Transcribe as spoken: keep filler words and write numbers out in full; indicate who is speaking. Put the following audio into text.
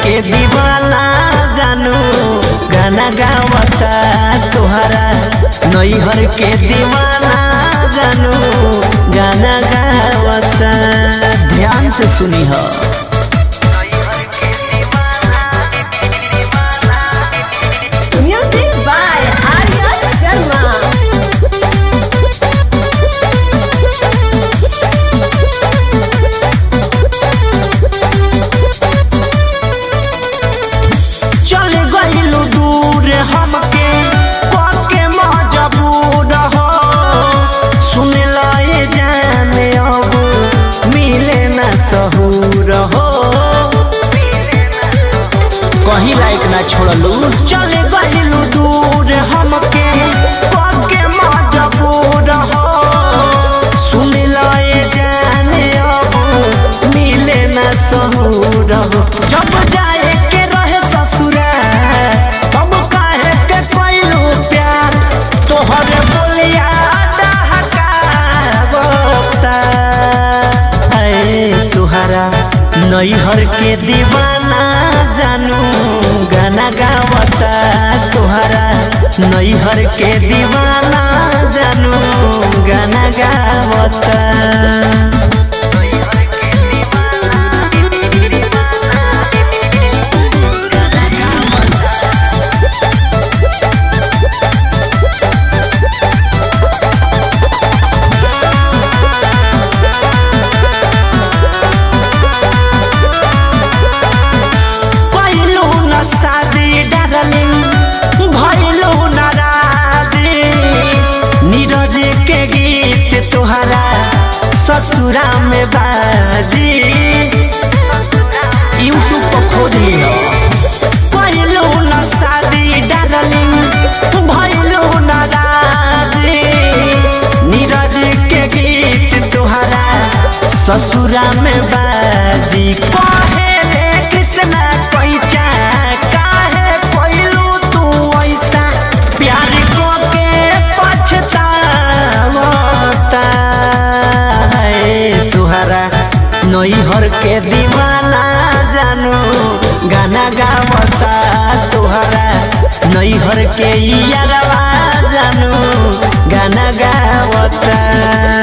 Speaker 1: के दीवाना जानू गाना गावता तुहरा नैहर के दीवाना जानू गाना गावता। ध्यान से सुनी हो
Speaker 2: म्यूजिक बाय आर्या शर्मा।
Speaker 1: चल गइलू दूर हमके के मजबूर हो सुन लाए जाने अब मिले ना सहूर हो कहीं लायक ना छोड़लू। चल गइलू दूर हमके के मजबूर हो सुन लाए जाने अब मिले ना सहूर हो। जब जाए के रहे ससुरा तब काहे के कोइलू प्यार तोहर बोलिया डहकावता है तुहरा नैहर के दीवाना जानू गाना गावता तुहरा नैहर के दीवाना जानू गाना गावता। शादी डार्लिंग भइलू नाराजी नीरज के गीत तुहरा ससुरा में बाजी यूट्यूब पर खोज लियो। भइलू ना शादी डार्लिंग भइलू नाराजी नीरज के गीत तुहरा ससुरा में बाजी। कहे कृष्णा पैचा काहे पइलू तू ऐसा प्यार को के पछतावता है तुहरा नैहर के दीवाना जानू गाना गावता तुहरा नैहर के यारवा जानू गाना गावता।